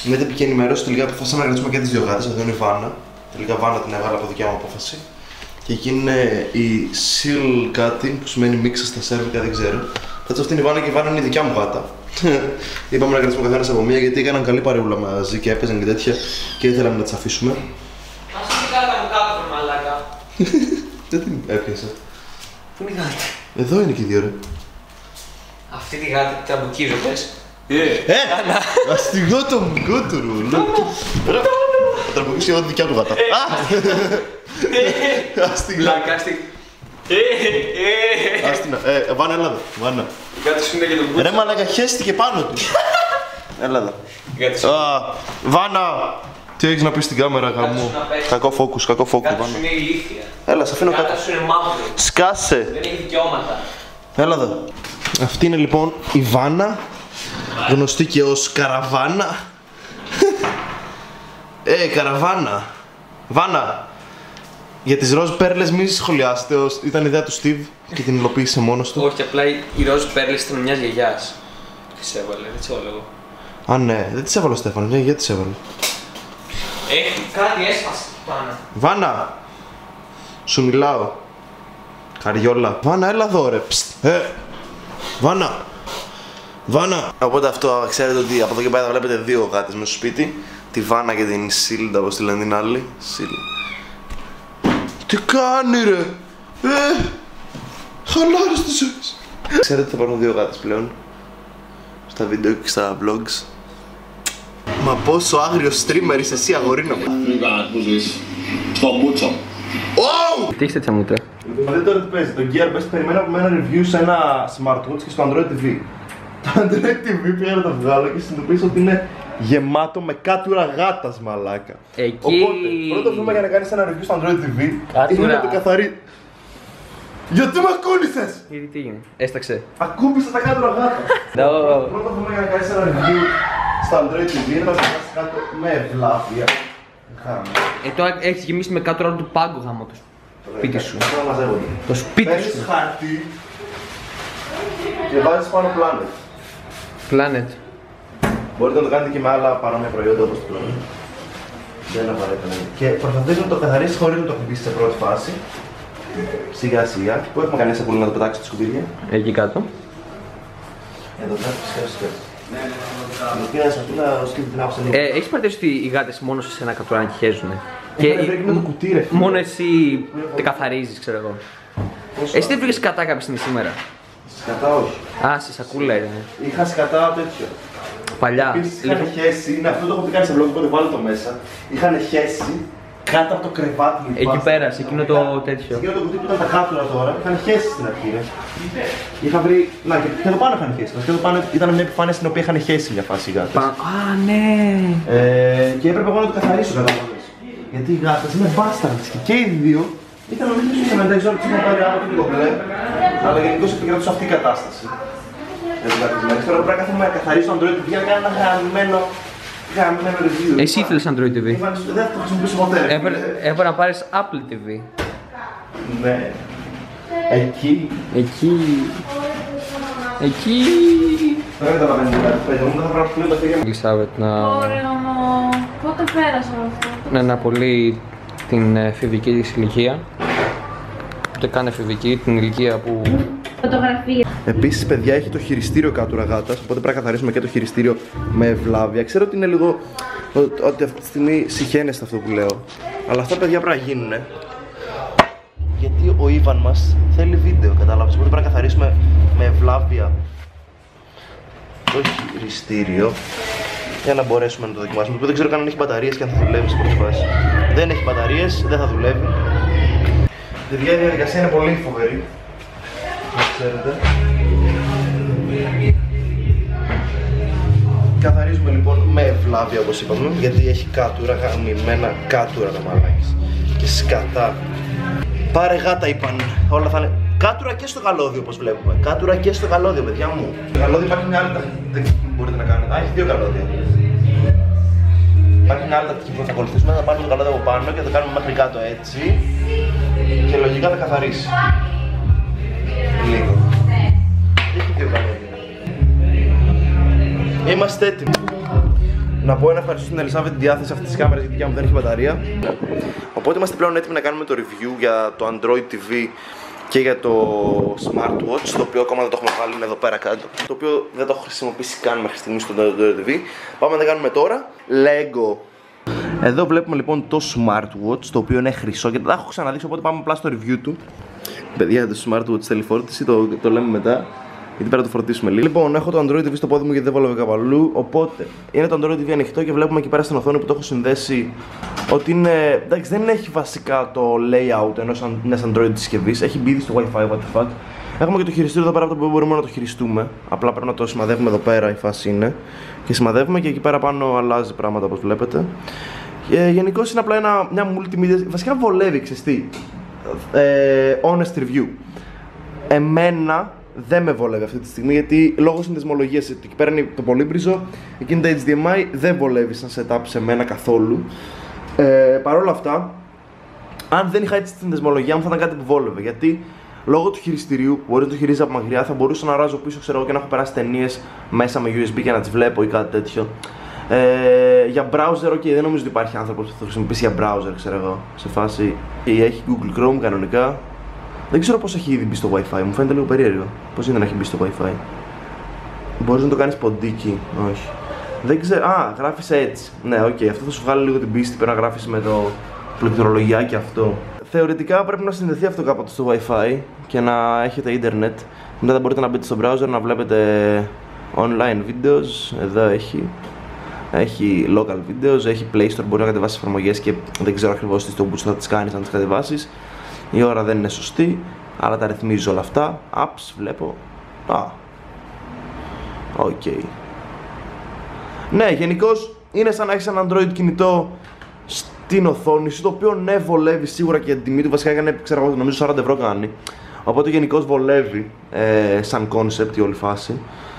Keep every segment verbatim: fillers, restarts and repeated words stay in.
με την επική ενημέρωση τελικά αποφάσισαμε να κρατήσουμε και τις δύο γάτες. Εδώ είναι η Βάνα. Τελικά Βάνα την έβγαλα από δικιά μου απόφαση. Και εκεί είναι η Seal κάτι που σημαίνει μίξα στα σέρβικα, δεν ξέρω. Έτσι αυτή είναι η Βάνα και η Βάνα είναι η δικιά μου γάτα. Είπαμε να κρατήσουμε καθένας από μία γιατί έκαναν καλή παρεούλα μαζί και έπαιζαν και τέτοια και ήθελαμε να τις αφήσουμε. Ας είναι κάτω μου κάτω μαλάκα. Δεν την έπιασα. Πού είναι η γάτα? Εδώ είναι και οι δύο ρε. Αυτή τη γάτα την τραμπουκίζω πες. Ε! Αστιγό το μουγκό του ρούλου. Θα τραμπουκίσω εγώ τη δικιά του γάτα. Αστιγό. Άστινα, ε, Βάνα, έλα εδώ, Βάνα. Γάτα σου είναι και τον Ρε μαλάκα, χέστηκε πάνω του. Έλα εδώ. Βάνα, τι έχεις να πεις στην κάμερα, γαμώ. Κακό focus, κακό focus, Βάνα. Γάτα σου είναι ηλίθια. Έλα, σ' αφήνω κάτω. Γάτα σου είναι μαύρη. Σκάσε. Δεν έχει δικαιώματα. Έλα εδώ. Αυτή είναι λοιπόν η Βάνα, γνωστή και ως Καραβάνα. Ε, Καραβάνα. Βάνα. Για τις ροζ πέρλες μη σχολιάσετε, ήταν ιδέα του Steve και την υλοποίησε μόνος του. Όχι, απλά οι ροζ πέρλες ήταν μιας γιαγιάς. Τις έβαλε, δεν τις έβαλε εγώ. Α, ναι, δεν τις έβαλε ο Στέφανος, μια γιαγιά τις έβαλε. Έχει κάτι έσπασε πάνω. Βάνα! Σου μιλάω. Καριόλα. Βάνα, έλα εδώ ρε. Ψτ. Ε. Βάνα! Βάνα! Οπότε αυτό, ξέρετε ότι από εδώ και πέρα θα βλέπετε δύο γάτες μέσα στο σπίτι. Τη Βάνα και την Σίλντα, όπως τη λένε την άλλη. Σίλντα. Τι κάνει ρε! Ε! Χαλάρες τη ζωής. Ξέρετε ότι θα υπάρχουν δύο γάτες πλέον. Στα βίντεο και στα vlogs. Μα πόσο άγριος streamer είσαι εσύ αγορίνα μου. Λίγα που ζεις. Στο μπούτσο. Ωου! Τι έχεις τέτοια μούτρα? Δεν τώρα τι παίζει. Το Gearbest περιμένω από μένα review σε ένα smartwatch και στο Android τι βι. Το Android τι βι πήγα να το βγάλω και συνειδητοποίησα ότι είναι γεμάτο με κάτουρα γάτας μαλάκα. Εκεί... Οπότε, πρώτο βήμα για να κάνεις ένα review στο Android τι βι Κάτουρα. είναι να το καθαρί... Γιατί με ακούνησες! Ήδη τι έγινε, έσταξε. Ακούμπησα τα κάτουρα γάτα. No. Πρώτο βήμα για να κάνεις ένα review στο Android τι βι είναι να το κάνεις κάτω με ευλάβεια. Ε, τώρα έχεις γεμίσει με κάτω όλο του πάγκου γάμο το σπίτι σου. Αυτό να μαζεύονται. Το σπίτι Παίρνεις σου. χαρτί και βάζεις πάνω Planet. Planet. Μπορείτε να το κάνετε και με άλλα παρόμοια προϊόντα όπως το Planet. Δεν είναι απαραίτητα. Και προσπαθείς να το καθαρίσεις χωρίς να το χτυπήσεις σε πρώτη φάση. Σιγά σιγά. Πού έχουμε κανένα σακούλι να το πετάξει στη σκουπίδια? Εκεί κάτω. Εδώ κάτω, σιγά σιγά. Πήρα σακούλα, ο Steve την άφησε λίγο. Ε, έχεις παρατηρήσει ότι οι γάτες μόνο σε ένα κατουράνε και χέζουνε? Και Πρέπει να το κουτί ρε φίλε. μόνο εσύ το καθαρίζεις, ξέρω εγώ. Εσύ δεν βρήκες σκατά κάποια στιγμή σήμερα? Σκατά όχι. Α, σε σακούλα είναι. Είχα σκατά τέτοιο. Παλιά. Επίσης είχαν χέσει, είναι αυτό το έχω πει κάνει σε vlog, οπότε βάλω το μέσα. Είχαν χέσει κάτω από το κρεβάτι μου. Εκεί πέρα, σε εκείνο το τέτοιο. Εκείνο το κουτί που ήταν τα κάτουρα τώρα, είχαν χέσει στην αρχή ρε. Είχα βρει, να και, και εδώ πάνω είχαν χέσει. Και εδώ πάνω ήταν μια επιφάνεια στην οποία είχαν χέσει μια φάση οι γάτες. Α, ναι. Ε, και έπρεπε εγώ να το καθαρίσω κατάλαβες. Γιατί οι γάτες είναι μπάσταρντες και, και οι δύο ήταν νομίζω ότι είχαν τα εξόρια τους είχαν πάρει άλλο και λίγο μπλε. Αλλά γενικώς επικρατούσε αυτή η κατάσταση. Τώρα πρέπει να κάθομαι να καθαρίσω το Android για να κάνω ένα γραμμένο, γραμμένο review. Εσύ ήθελες Android τι βι. Δεν θα το χρησιμοποιήσω ποτέ. Έπρεπε να πάρεις Apple τι βι. Ναι. Εκεί. Εκεί. Εκεί. Δεν καταλαβαίνετε κάτι. Πέντε μου, δεν θα πρέπει να πλύνω τα χέρια μου. Ελισάβετ να... Ωραία μου. Πότε πέρασε αυτό? να αναπολύει την εφηβική της ηλικία. Ούτε καν εφηβική, την ηλικία που... Φωτογραφία. Επίσης, παιδιά, έχει το χειριστήριο κάτω γάτας, οπότε πρέπει να καθαρίσουμε και το χειριστήριο με ευλάβεια. Ξέρω ότι είναι λίγο. Ότι αυτή τη στιγμή συχαίνεστε αυτό που λέω. Αλλά αυτά, παιδιά, πρέπει να γίνουνε. Γιατί ο Ιβάν μας θέλει βίντεο, κατάλαβες. Οπότε πρέπει να καθαρίσουμε με ευλάβεια το χειριστήριο για να μπορέσουμε να το δοκιμάσουμε. Το οποίο δεν ξέρω καν αν έχει μπαταρίες και αν θα δουλεύει σε πρώτη φάση. Δεν έχει μπαταρίες, δεν θα δουλεύει. Παιδιά, η διαδικασία είναι πολύ φοβερή. Να ξέρετε. Καθαρίζουμε λοιπόν με ευλάβεια όπως είπαμε, γιατί έχει κάτουρα, γαμημένα κάτουρα τα μαλάκες. Και σκατά. Πάρε γάτα είπαν, όλα θα είναι. Κάτουρα και στο καλώδιο όπως βλέπουμε. Κάτουρα και στο καλώδιο, παιδιά μου. Στο καλώδιο υπάρχει μια άλλη τακτική που μπορείτε να κάνετε. Α, έχει δύο καλώδια. Υπάρχει μια άλλη τακτική που θα ακολουθήσουμε. Θα πάρουμε το καλώδιο από πάνω και θα το κάνουμε μέχρι κάτω έτσι. Και λογικά θα καθαρίσει. Λίγο. Έχει δύο καλώδια. Είμαστε έτοιμοι. να πω ένα ευχαριστώ στην Ελισάβετ τη διάθεση αυτής της κάμερας, γιατί για μου δεν έχει μπαταρία. Οπότε είμαστε πλέον έτοιμοι να κάνουμε το review για το Android τι βι και για το Smartwatch, το οποίο ακόμα δεν το έχουμε βάλει, είναι εδώ πέρα κάτω. Το οποίο δεν το έχω χρησιμοποιήσει καν μέχρι στιγμή στο Android τι βι. Πάμε να τα κάνουμε τώρα. Lego. Εδώ βλέπουμε λοιπόν το Smartwatch, το οποίο είναι χρυσό και δεν τα έχω ξαναδείξει, οπότε πάμε απλά στο review του. Παιδιά, το Smartwatch θέλει φόρτιση, το, το λέμε μετά. Γιατί πρέπει να το φορτίσουμε λίγο. Λοιπόν, έχω το Android τι βι στο πόδι μου γιατί δεν βόλευε κάπου αλλού. Οπότε είναι το Android τι βι ανοιχτό και βλέπουμε εκεί πέρα στην οθόνη που το έχω συνδέσει ότι είναι. Εντάξει, δεν έχει βασικά το layout ενός μιας Android συσκευής. Έχει μπει στο Wi-Fi, what the fuck. Έχουμε και το χειριστήριο εδώ πέρα από το οποίο μπορούμε να το χειριστούμε. Απλά πρέπει να το σημαδεύουμε εδώ πέρα, η φάση είναι. Και σημαδεύουμε και εκεί πέρα πάνω αλλάζει πράγματα όπως βλέπετε. Ε, Γενικώς είναι απλά ένα, μια multimedia. Βασικά βολεύει, ξέρεις τι. Ε, honest review. Εμένα δεν με βολεύει αυτή τη στιγμή γιατί λόγω συνδεσμολογίας εκεί πέρα είναι το πολύμπριζο, εκείνη τα έιτς ντι εμ άι δεν βολεύει σαν setup σε μένα καθόλου. Ε, Παρ' όλα αυτά, αν δεν είχα έτσι τη συνδεσμολογία μου θα ήταν κάτι που βόλευε. Γιατί λόγω του χειριστηρίου, που μπορεί να το χειρίζει από μακριά, θα μπορούσα να ράζω πίσω ξέρω, και να έχω περάσει ταινίες μέσα με γιου ες μπι και να τις βλέπω ή κάτι τέτοιο. Ε, για browser, ok, δεν νομίζω ότι υπάρχει άνθρωπος που θα το χρησιμοποιήσει για browser, ξέρω εγώ. Σε φάση έχει Google Chrome κανονικά. Δεν ξέρω πώς έχει ήδη μπει στο Wi-Fi, μου φαίνεται λίγο περίεργο. Πώς είναι να έχει μπει στο Wi-Fi. Μπορείς να το κάνεις ποντίκι, όχι. Δεν ξέρω, α, γράφεις έτσι. Ναι, οκ, okay. Αυτό θα σου βγάλει λίγο την πίστη, πρέπει να γράφεις με το πληκτρολογιάκι αυτό. Θεωρητικά πρέπει να συνδεθεί αυτό κάποτε στο Wi-Fi και να έχετε ίντερνετ. Μετά θα μπορείτε να μπείτε στο browser να βλέπετε online videos. Εδώ έχει. Έχει local videos, έχει Play Store, μπορεί να κατεβάσεις εφαρμογές και δεν ξέρω ακριβώς τι στο boost θα τις κάνεις αν τις κατεβάσεις. Η ώρα δεν είναι σωστή, αλλά τα ρυθμίζω όλα αυτά. Apps βλέπω. Α. Οκ. Okay. Ναι, γενικώς είναι σαν να έχεις ένα Android κινητό στην οθόνη σου, το οποίο ναι βολεύει σίγουρα και για την τιμή του. Βασικά έκανε, ξέρω εγώ, νομίζω σαράντα ευρώ κάνει. Οπότε γενικώς βολεύει ε, σαν concept η όλη φάση.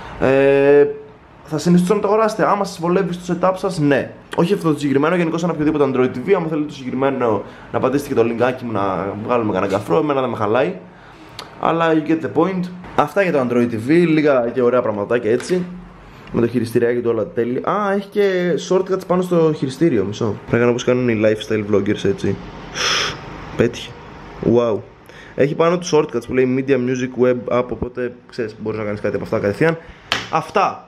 Ε, Θα συνιστούσα να το αγοράσετε. Άμα σας βολεύει στο setup σας, ναι. Όχι αυτό το συγκεκριμένο, γενικώς ένα οποιοδήποτε Android τι βι. Άμα θέλετε το συγκεκριμένο να πατήσετε και το linkάκι μου να βγάλουμε κανένα καφρό, εμένα δεν με χαλάει. Αλλά you get the point. Αυτά για το Android τι βι, λίγα και ωραία πραγματάκια έτσι. Με το χειριστηριάκι του όλα τέλεια. Α, έχει και shortcuts πάνω στο χειριστήριο, μισό. Πρέπει να κάνω όπως κάνουν οι lifestyle vloggers έτσι. Πέτυχε. Wow. Έχει πάνω του shortcuts που λέει media, music, web, app. Οπότε ξέρεις, μπορείς να κάνεις κάτι από αυτά κατευθείαν. Αυτά.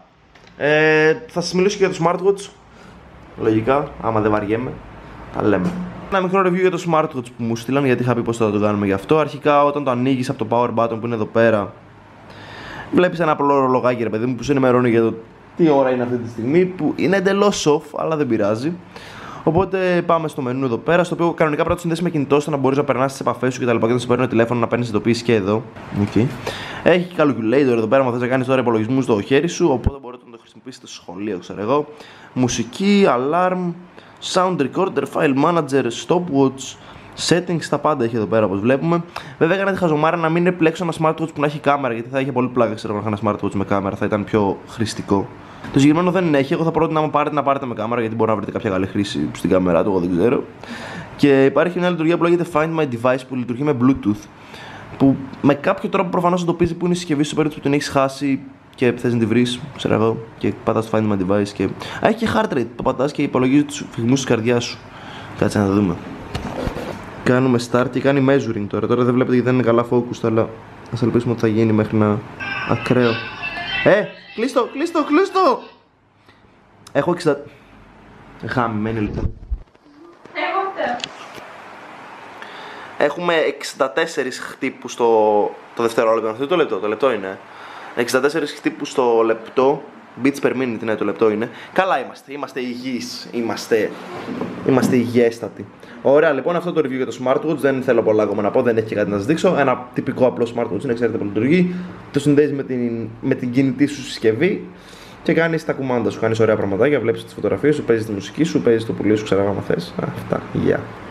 Ε, θα σας μιλήσω και για το Smartwatch. Λογικά, άμα δεν βαριέμαι, τα λέμε. Ένα μικρό review για το Smartwatch που μου στείλαν, γιατί είχα πει πως θα το κάνουμε γι' αυτό. Αρχικά, όταν το ανοίγεις από το power button που είναι εδώ πέρα, βλέπεις ένα απλό ρολογάκι, ρε παιδί μου, που σου ενημερώνει για το τι ώρα είναι αυτή τη στιγμή. Που είναι εντελώς off, αλλά δεν πειράζει. Οπότε πάμε στο μενού εδώ πέρα, στο οποίο κανονικά πρέπει να το συνδέσει με κινητό ώστε να μπορείς να περνάς τις επαφές σου και τα λοιπά. Και όταν σε παίρνει τηλέφωνο να παίρνεις ειδοποίηση και εδώ. Okay. Έχει calculator εδώ πέρα, αν θες να κάνεις τώρα υπολογισμούς στο χέρι σου. Οπότε μπορείτε να το χρησιμοποιήσετε στο σχολείο, ξέρω εγώ. Μουσική, alarm, sound recorder, file manager, stopwatch, settings, τα πάντα έχει εδώ πέρα όπως βλέπουμε. Βέβαια έκανα τη χαζομάρα να μην επιλέξω ένα smartwatch που να έχει κάμερα, γιατί θα είχε πολύ πλάκα ξέρω να είχα ένα smartwatch με κάμερα, θα ήταν πιο χρηστικό. Το συγκεκριμένο δεν έχει, εγώ θα πρότεινα να πάρετε να πάρετε με κάμερα γιατί μπορεί να βρείτε κάποια καλή χρήση στην κάμερά του, εγώ δεν ξέρω. Και υπάρχει μια λειτουργία που λέγεται Find My Device που λειτουργεί με Bluetooth. Που με κάποιο τρόπο προφανώς εντοπίζει που είναι η συσκευή σου, περίπτωση που την έχεις χάσει και θες να τη βρεις, ξέρω εγώ, και πατάς Find My Device. Και... Α, έχει και heart rate, το πατάς και υπολογίζει τους φυγμούς της καρδιάς σου. Κάτσε να το δούμε. Κάνουμε start και κάνει measuring τώρα. Τώρα δεν βλέπετε γιατί δεν είναι καλά focused, αλλά ας ελπίσουμε ότι θα γίνει μέχρι να. Ακραίο. Ε! Κλείστο, κλείστο, κλείστο! Έχω εξήντα... Χάμημένη λοιπόν. Εγώ φταίω. Έχουμε εξήντα τέσσερις χτύπους στο... το δευτερόλεπτο. Αυτό το λεπτό, το λεπτό είναι. εξήντα τέσσερις χτύπους στο λεπτό. Beats per minute, ναι, το λεπτό είναι. Καλά είμαστε, είμαστε υγιείς. Είμαστε... Είμαστε υγιέστατοι. Ωραία, λοιπόν, αυτό το review για το Smartwatch. Δεν θέλω πολλά ακόμα να πω, δεν έχει και κάτι να σας δείξω. Ένα τυπικό απλό Smartwatch, είναι, ξέρετε που λειτουργεί. Το συνδέεις με την, με την κινητή σου συσκευή και κάνεις τα κουμάντα σου. Κάνεις ωραία πραγματάκια, βλέπεις τις φωτογραφίες σου, παίζεις τη μουσική σου, παίζεις το πουλί σου, ξέρω άμα θες. Αυτά, γεια. Yeah.